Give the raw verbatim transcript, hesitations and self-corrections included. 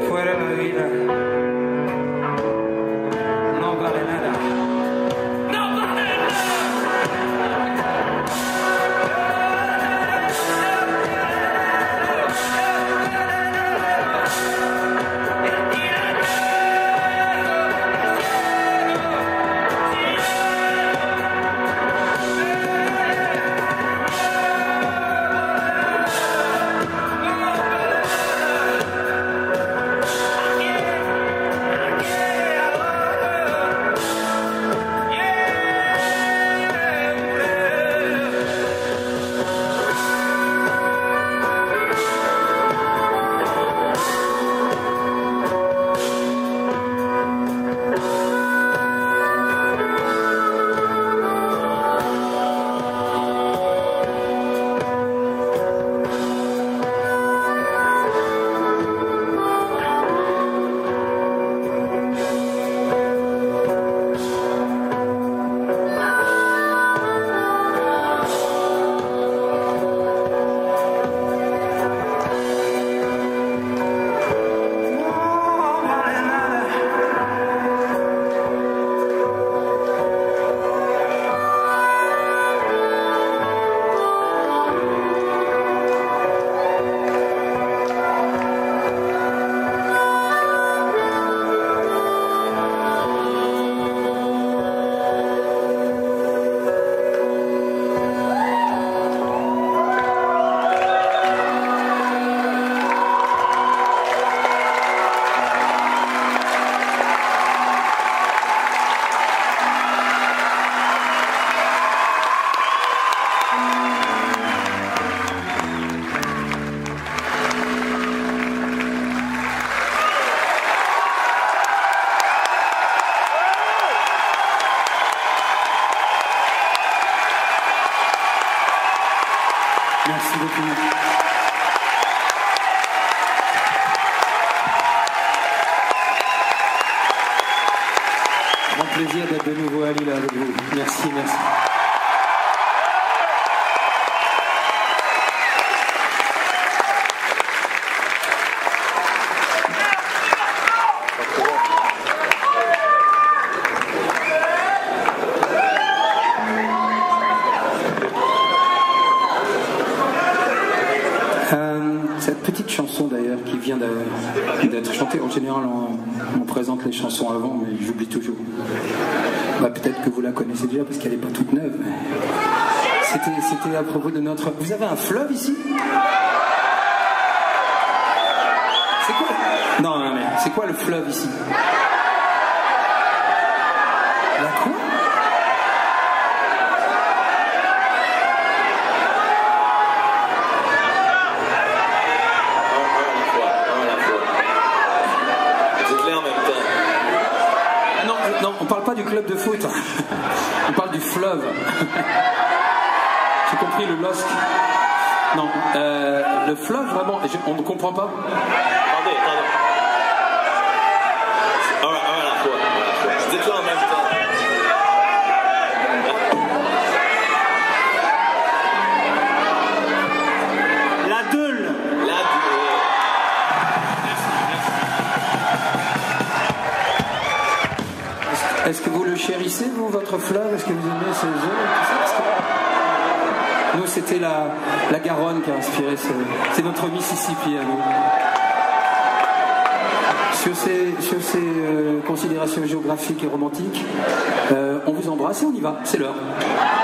fuera la vida no vale nada. ¡No vale Merci beaucoup. Grand plaisir d'être de nouveau à Lille avec vous. Merci, merci. Cette petite chanson d'ailleurs qui vient d'être chantée, en général on, on présente les chansons avant, mais j'oublie toujours. Bah, peut-être que vous la connaissez déjà parce qu'elle n'est pas toute neuve. C'était à propos de notre... Vous avez un fleuve ici? C'est quoi? Non, non, mais c'est quoi le fleuve ici? La quoi? Non, on parle pas du club de foot, on parle du fleuve. J'ai compris le LOSC. Non, euh, le fleuve vraiment, on ne comprend pas. Attendez, attendez. Ah ouais, ah ouais, la fois. Dites-le en même temps. La Deule. La Deule. Est-ce que vous le chérissez, vous, votre fleuve? Est-ce que vous aimez ces eaux? Nous, c'était la, la Garonne qui a inspiré ce... C'est notre Mississippi à nous. Sur ces, sur ces euh, considérations géographiques et romantiques, euh, on vous embrasse et on y va. C'est l'heure.